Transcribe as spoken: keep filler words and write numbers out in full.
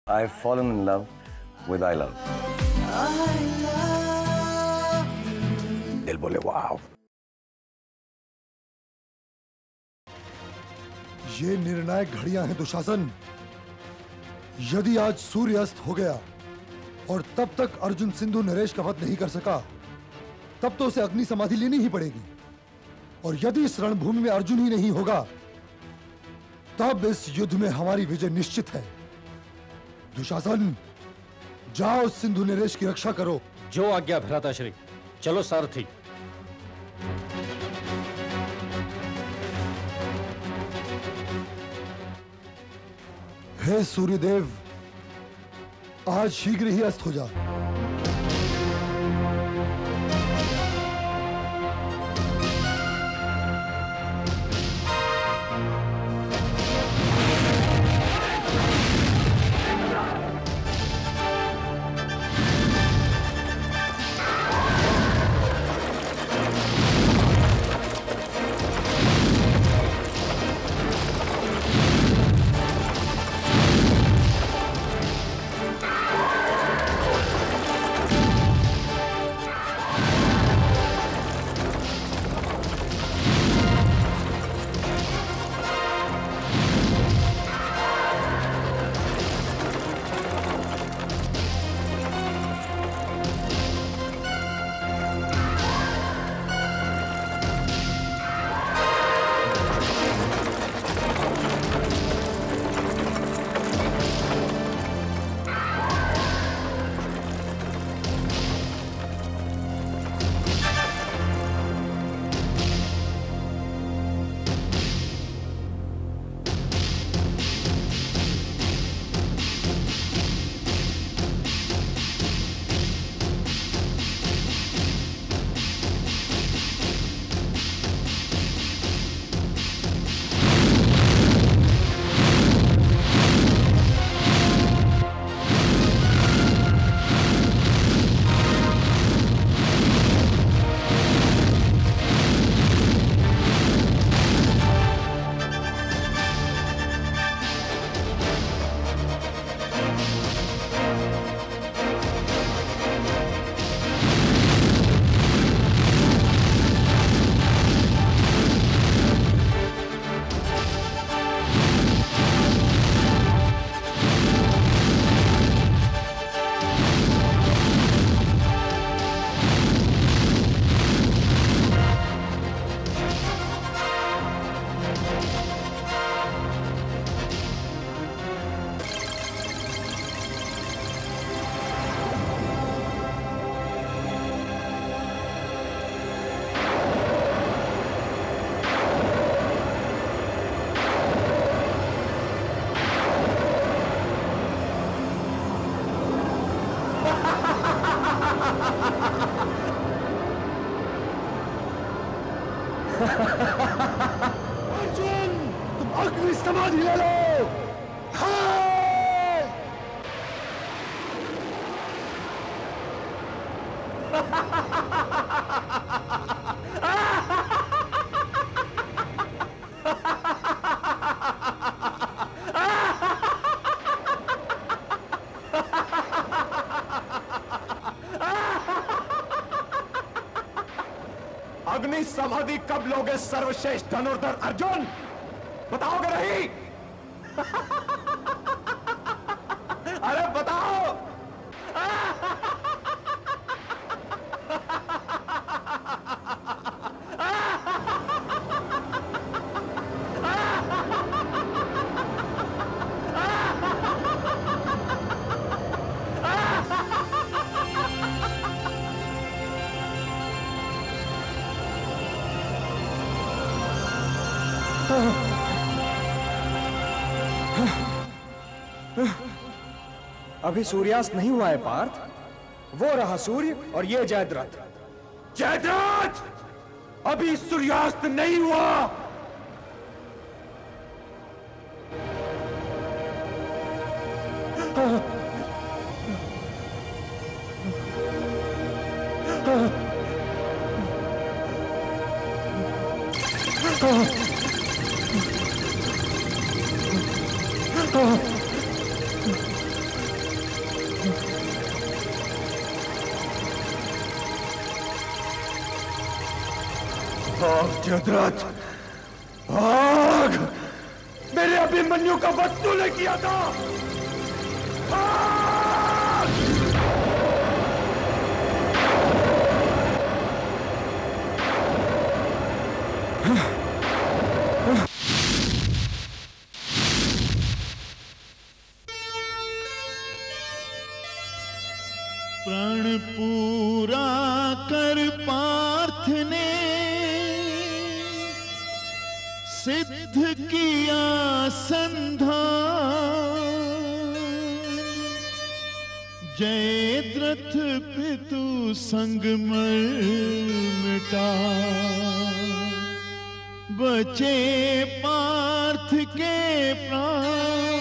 I've fallen in love with I love. दिल बोले वाव। ये निर्णायक घड़ियां हैं दुशासन। यदि आज सूर्य अस्त हो गया और तब तक अर्जुन सिंधु नरेश का वध नहीं कर सका, तब तो उसे अग्नि समाधि लेनी ही पड़ेगी। और यदि इस रणभूमि में अर्जुन ही नहीं होगा, तब इस युद्ध में हमारी विजय निश्चित है। दुशासन, जाओ सिंधु नरेश की रक्षा करो। जो आज्ञा भ्राताश्री। चलो सारथी। हे सूर्यदेव, आज शीघ्र ही अस्त हो जा। अर्जुन, तुम अग्नि समाधि ले लो। अग्नि समाधि कब लोगे सर्वश्रेष्ठ धनुर्धर अर्जुन? बताओगे रही? अरे बताओ। अभी सूर्यास्त नहीं हुआ है पार्थ। वो रहा सूर्य और ये जयद्रथ। जयद्रथ, अभी सूर्यास्त नहीं हुआ। भाग जयद्रथ, भाग! मेरे अभिमन्यु का वध तूने किया था। प्राण पूरा कर पार्थ ने सिद्ध किया संधान, जयद्रथ पितु संग मर मिटा, बचे पार्थ के प्राण।